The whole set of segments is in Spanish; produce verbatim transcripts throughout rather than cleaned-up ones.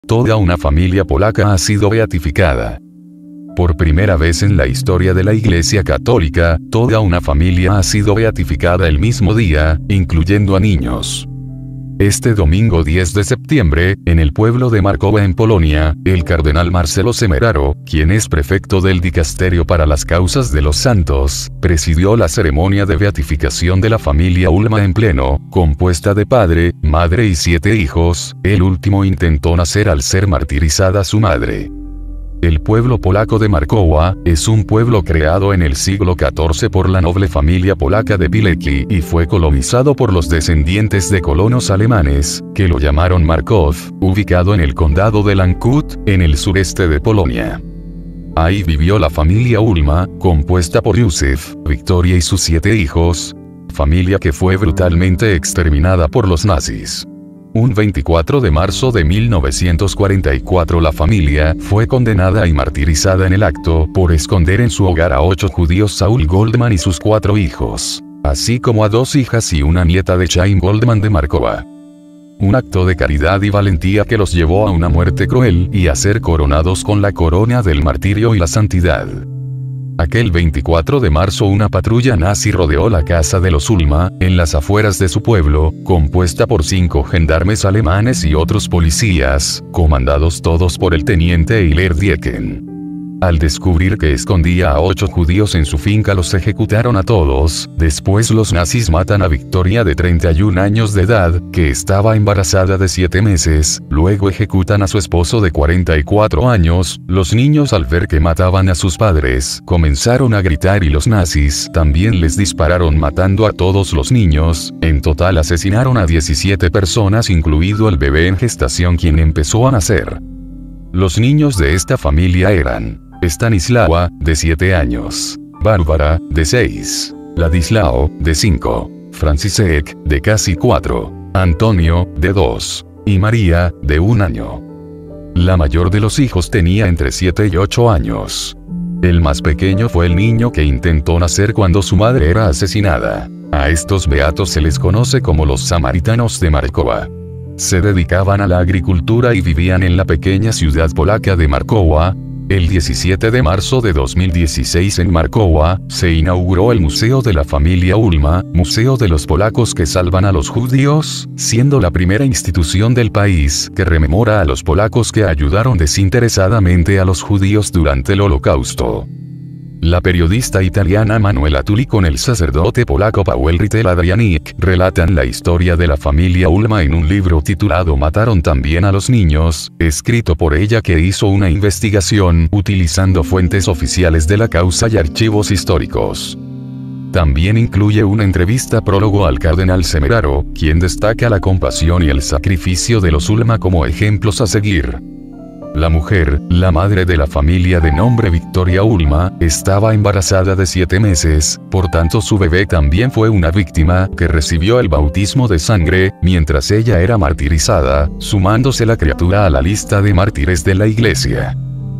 Toda una familia polaca ha sido beatificada. Por primera vez en la historia de la Iglesia Católica, toda una familia ha sido beatificada el mismo día, incluyendo a niños. Este domingo diez de septiembre, en el pueblo de Markowa en Polonia, el cardenal Marcelo Semeraro, quien es prefecto del Dicasterio para las Causas de los Santos, presidió la ceremonia de beatificación de la familia Ulma en pleno, compuesta de padre, madre y siete hijos. El último intentó nacer al ser martirizada su madre. El pueblo polaco de Markowa es un pueblo creado en el siglo catorce por la noble familia polaca de Pilecki y fue colonizado por los descendientes de colonos alemanes, que lo llamaron Marków, ubicado en el condado de Lankut, en el sureste de Polonia. Ahí vivió la familia Ulma, compuesta por Józef, Victoria y sus siete hijos, familia que fue brutalmente exterminada por los nazis. Un veinticuatro de marzo de mil novecientos cuarenta y cuatro la familia fue condenada y martirizada en el acto por esconder en su hogar a ocho judíos: Saul Goldman y sus cuatro hijos, así como a dos hijas y una nieta de Chaim Goldman de Markowa. Un acto de caridad y valentía que los llevó a una muerte cruel y a ser coronados con la corona del martirio y la santidad. Aquel veinticuatro de marzo una patrulla nazi rodeó la casa de los Ulma, en las afueras de su pueblo, compuesta por cinco gendarmes alemanes y otros policías, comandados todos por el teniente Eiler Dieken. Al descubrir que escondía a ocho judíos en su finca, los ejecutaron a todos. Después los nazis matan a Victoria, de treinta y un años de edad, que estaba embarazada de siete meses, luego ejecutan a su esposo de cuarenta y cuatro años. Los niños, al ver que mataban a sus padres, comenzaron a gritar y los nazis también les dispararon, matando a todos los niños. En total asesinaron a diecisiete personas, incluido el bebé en gestación, quien empezó a nacer. Los niños de esta familia eran Stanislawa, de siete años, Bárbara, de seis, Ladislao, de cinco, Franciszek, de casi cuatro, Antonio, de dos, y María, de un año. La mayor de los hijos tenía entre siete y ocho años. El más pequeño fue el niño que intentó nacer cuando su madre era asesinada. A estos beatos se les conoce como los samaritanos de Markowa. Se dedicaban a la agricultura y vivían en la pequeña ciudad polaca de Markowa. El diecisiete de marzo de dos mil dieciséis en Markowa, se inauguró el Museo de la Familia Ulma, Museo de los Polacos que Salvan a los Judíos, siendo la primera institución del país que rememora a los polacos que ayudaron desinteresadamente a los judíos durante el Holocausto. La periodista italiana Manuela Tully con el sacerdote polaco Paweł Rytel-Adrianik relatan la historia de la familia Ulma en un libro titulado Mataron también a los niños, escrito por ella, que hizo una investigación utilizando fuentes oficiales de la causa y archivos históricos. También incluye una entrevista prólogo al cardenal Semeraro, quien destaca la compasión y el sacrificio de los Ulma como ejemplos a seguir. La mujer, la madre de la familia de nombre Victoria Ulma, estaba embarazada de siete meses, por tanto su bebé también fue una víctima que recibió el bautismo de sangre, mientras ella era martirizada, sumándose la criatura a la lista de mártires de la Iglesia.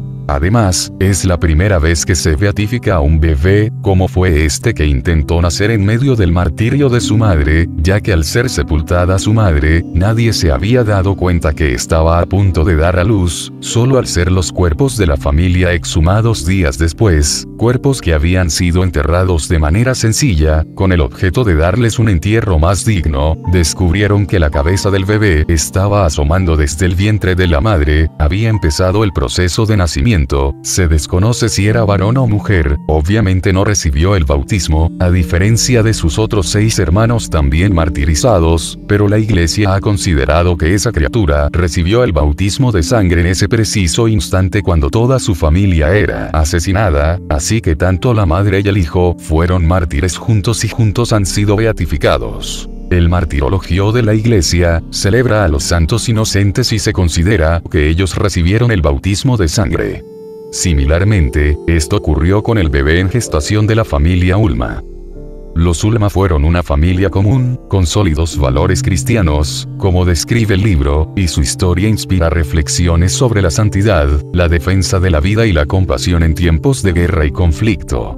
Además, es la primera vez que se beatifica a un bebé, como fue este que intentó nacer en medio del martirio de su madre, ya que al ser sepultada su madre, nadie se había dado cuenta que estaba a punto de dar a luz, solo al ser los cuerpos de la familia exhumados días después, cuerpos que habían sido enterrados de manera sencilla, con el objeto de darles un entierro más digno, descubrieron que la cabeza del bebé estaba asomando desde el vientre de la madre. Había empezado el proceso de nacimiento. Se desconoce si era varón o mujer. Obviamente no recibió el bautismo, a diferencia de sus otros seis hermanos también martirizados, pero la Iglesia ha considerado que esa criatura recibió el bautismo de sangre en ese preciso instante cuando toda su familia era asesinada, así que tanto la madre y el hijo fueron mártires juntos y juntos han sido beatificados. El martirologio de la Iglesia celebra a los santos inocentes y se considera que ellos recibieron el bautismo de sangre. Similarmente, esto ocurrió con el bebé en gestación de la familia Ulma. Los Ulma fueron una familia común, con sólidos valores cristianos, como describe el libro, y su historia inspira reflexiones sobre la santidad, la defensa de la vida y la compasión en tiempos de guerra y conflicto.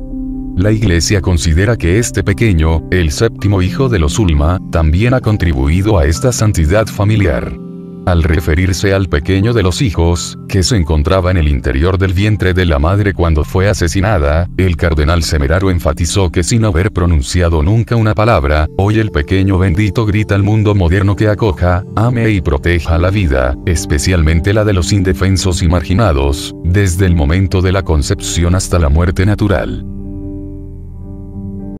La Iglesia considera que este pequeño, el séptimo hijo de los Ulma, también ha contribuido a esta santidad familiar. Al referirse al pequeño de los hijos, que se encontraba en el interior del vientre de la madre cuando fue asesinada, el cardenal Semeraro enfatizó que sin haber pronunciado nunca una palabra, hoy el pequeño bendito grita al mundo moderno que acoja, ame y proteja la vida, especialmente la de los indefensos y marginados, desde el momento de la concepción hasta la muerte natural.